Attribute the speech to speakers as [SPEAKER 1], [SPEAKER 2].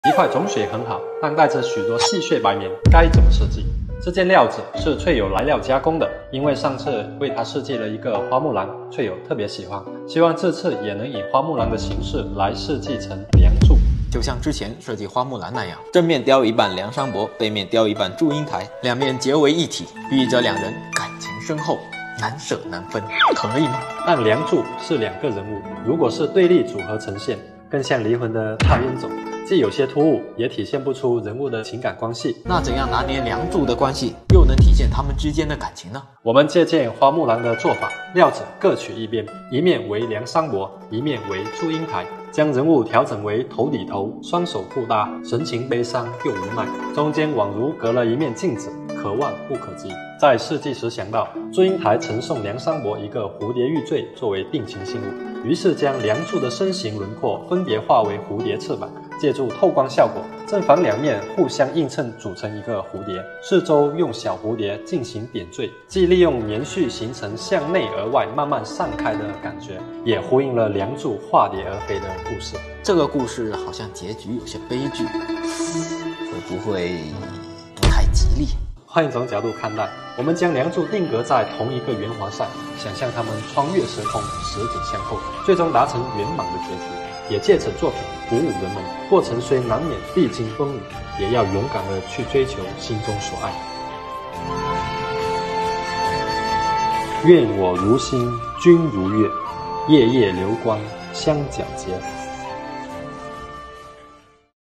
[SPEAKER 1] 一块种水很好，但带着许多细碎白棉，该怎么设计？这件料子是翠友来料加工的，因为上次为他设计了一个花木兰，翠友特别喜欢，希望这次也能以花木兰的形式来设计成梁柱，
[SPEAKER 2] 就像之前设计花木兰那样，正面雕一半梁山伯，背面雕一半祝英台，两面结为一体，寓意着两人感情深厚，难舍难分，可以吗？
[SPEAKER 1] 但梁柱是两个人物，如果是对立组合呈现，更像离婚的大冤种，既有些突兀，也体现不出人物的情感关系。
[SPEAKER 2] 那怎样拿捏梁祝的关系，又能体现他们之间的感情呢？
[SPEAKER 1] 我们借鉴花木兰的做法，料子各取一边，一面为梁山伯，一面为祝英台，将人物调整为头抵头，双手互搭，神情悲伤又无奈，中间宛如隔了一面镜子，可望不可及。在设计时想到祝英台曾送梁山伯一个蝴蝶玉坠作为定情信物，于是将梁祝的身形轮廓分别化为蝴蝶翅膀，借助透光效果，正反两面互相映衬组成一个蝴蝶，四周用小蝴蝶进行点缀，既利用棉絮形成向内而外慢慢散开的感觉，也呼应了梁祝化蝶而飞的故事。
[SPEAKER 2] 这个故事好像结局有些悲剧，会不会不太吉利？
[SPEAKER 1] 换一种角度看待，我们将梁祝定格在同一个圆环上，想象他们穿越时空，实景相扣，最终达成圆满的结局，也借此作品鼓舞人们，过程虽难免历经风雨，也要勇敢地去追求心中所爱。愿我如星，君如月，夜夜流光相皎洁。